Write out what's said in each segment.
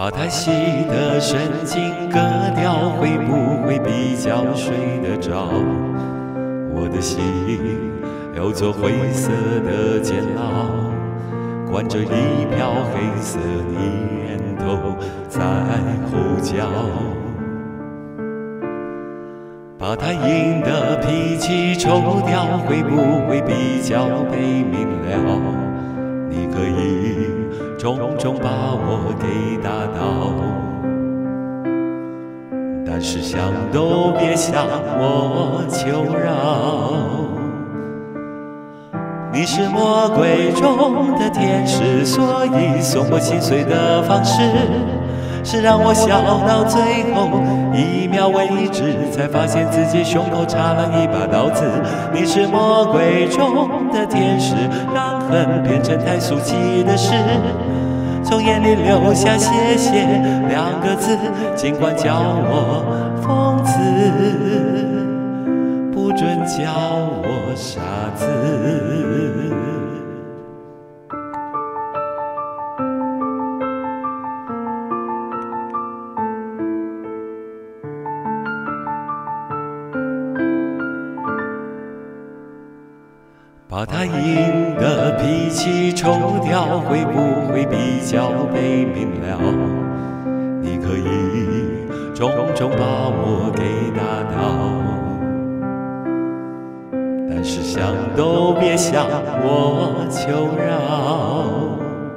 把太细的神经割掉，会不会比较睡得着？我的心有座灰色的监牢，关着一瓢黑色念头在呼叫。把太硬的脾气抽掉，会不会比较被明了？你可以重重把我给打倒，但是想都别向我求饶。你是魔鬼中的天使，所以送我心碎的方式是让我笑到最后一秒为止，才发现自己胸口插了一把刀子。你是魔鬼中的天使，让恨变成太俗气的事，从眼里流下谢谢两个字，尽管叫我疯子，不准叫我傻子。把太硬的脾气抽掉，会不会比较被明了？你可以重重把我给打倒，但是想都别向我求饶。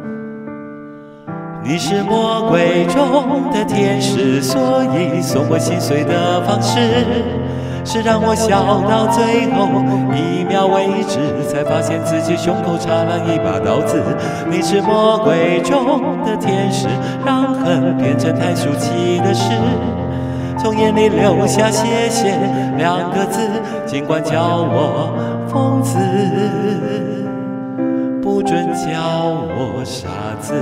你是魔鬼中的天使，所以送我心碎的方式是让我笑到最后一秒为止，才发现自己胸口插了一把刀子。你是魔鬼中的天使，让恨变成太俗气的事，从眼里流下谢谢两个字，尽管叫我疯子，不准叫我傻子。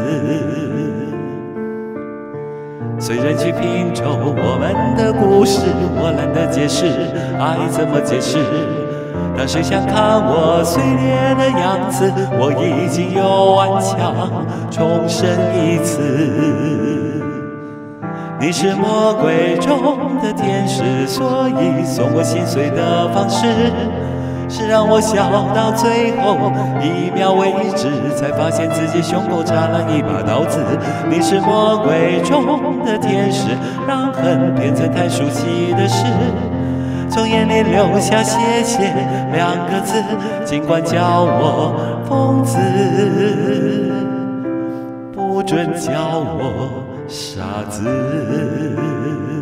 随人去拼凑我们的故事，我懒得解释爱怎么解释。当谁想看我碎裂的样子，我已经有顽强重生一次。你是魔鬼中的天使，所以送我心碎的方式是让我笑到最后一秒为止，才发现自己胸口插了一把刀子。你是魔鬼中的天使，让恨变成太俗气的事，从眼里流下谢谢两个字，尽管叫我疯子，不准叫我傻子。